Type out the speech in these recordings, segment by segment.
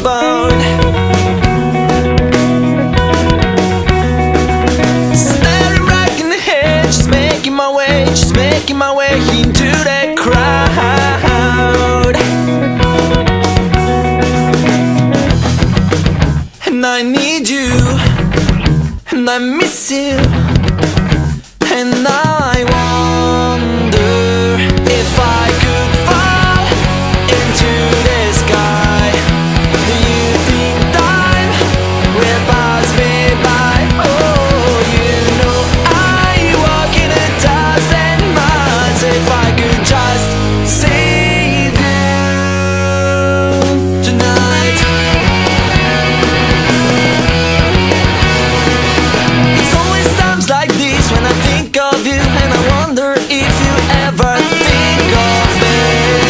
homebound. Staring back in the head, just making my way into that crowd. And I need you, and I miss you, and now I wonder if I could fall into the sky. Do you think time will pass me by? Oh, you know I walk in 1,000 miles if I could just save you tonight. It's always times like this when I think of you, and I wonder if you ever think of me.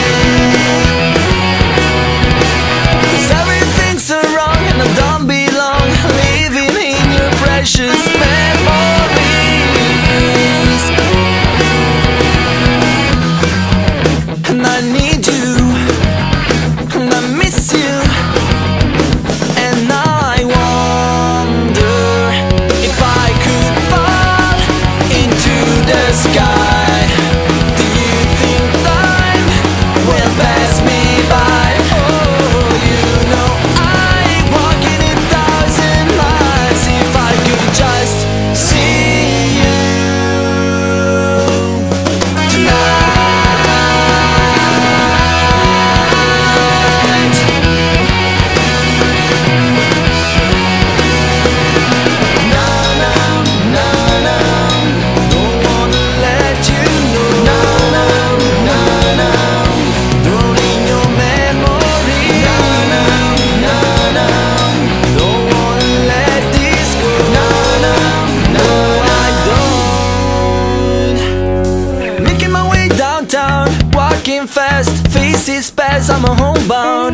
'Cause everything's so wrong and I don't belong, living in your precious memories. And I need you, and I miss you, and now I wonder if I could fall into the sky. Do you think time will pass me by? Oh, you know I walk in 1,000 miles if I could just see you tonight. No, no, no, no, don't wanna let you know. No, no, no, no, thrown in your memory. No, no, no, no, don't wanna let this go. No, no, no, I don't. Making my way downtown, walking fast, faces pass, I'm a homebound.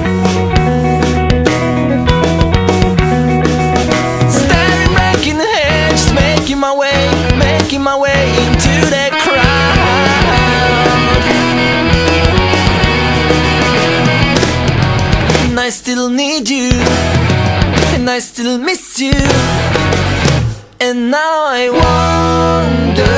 Staring back in the head, just making my way into that crowd. And I still need you, and I still miss you, and now I wonder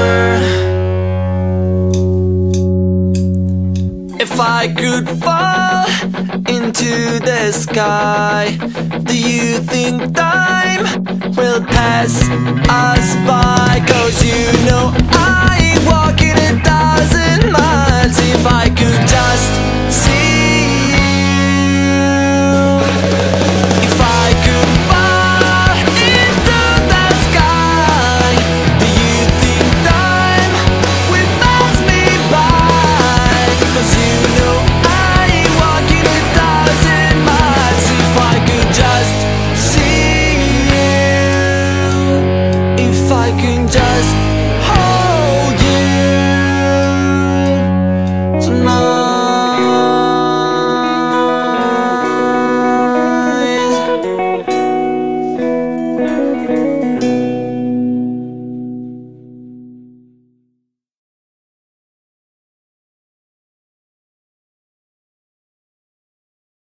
if I could fall into the sky. Do you think time will pass us by? 'Cause you know I walk in 1,000 miles if I could just